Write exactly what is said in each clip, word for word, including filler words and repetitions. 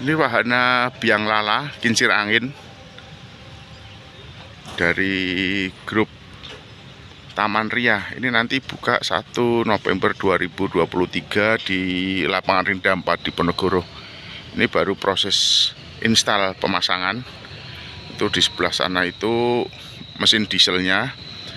Ini wahana biang lala kincir angin dari grup Taman Ria. Ini nanti buka satu November dua ribu dua puluh tiga di Lapangan Rinda empat di Ponorogo. Ini baru proses install pemasangan. Itu di sebelah sana itu mesin dieselnya.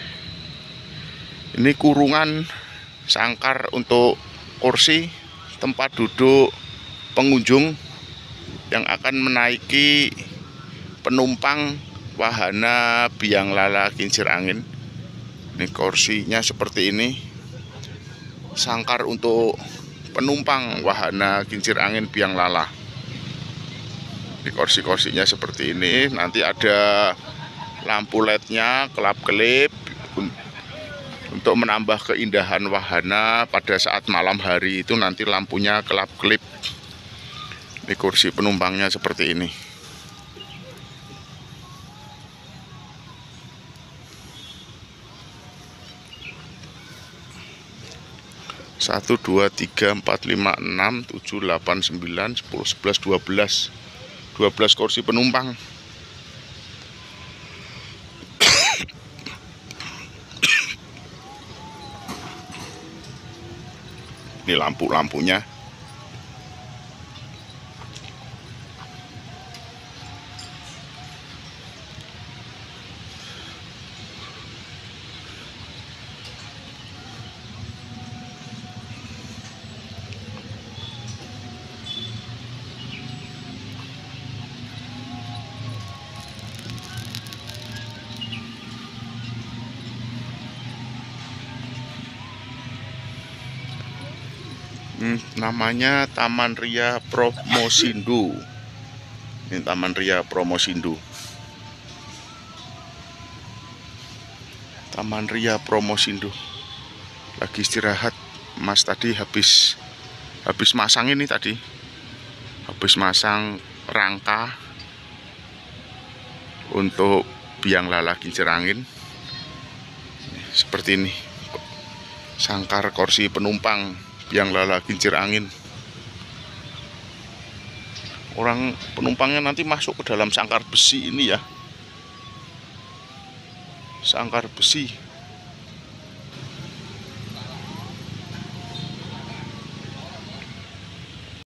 Ini kurungan sangkar untuk kursi tempat duduk pengunjung yang akan menaiki penumpang wahana biang lala kincir angin. Ini kursinya seperti ini, sangkar untuk penumpang wahana kincir angin biang lala. Di kursi-kursinya seperti ini. Nanti ada lampu L E D-nya kelap-kelip untuk menambah keindahan wahana pada saat malam hari itu. Nanti lampunya kelap-kelip. Ini kursi penumpangnya seperti ini. Satu, dua, tiga, empat, lima, enam, tujuh, delapan, sembilan, sepuluh, sebelas, dua belas, dua belas kursi penumpang. Ini lampu-lampunya. Hmm, namanya Taman Ria Promosindo. Ini Taman Ria Promosindo. Taman Ria Promosindo. Lagi istirahat Mas tadi habis habis masang ini tadi. Habis masang rangka untuk biang lala kincir angin. Seperti ini. Sangkar kursi penumpang biang lala kincir angin. Orang penumpangnya nanti masuk ke dalam sangkar besi ini ya. Sangkar besi.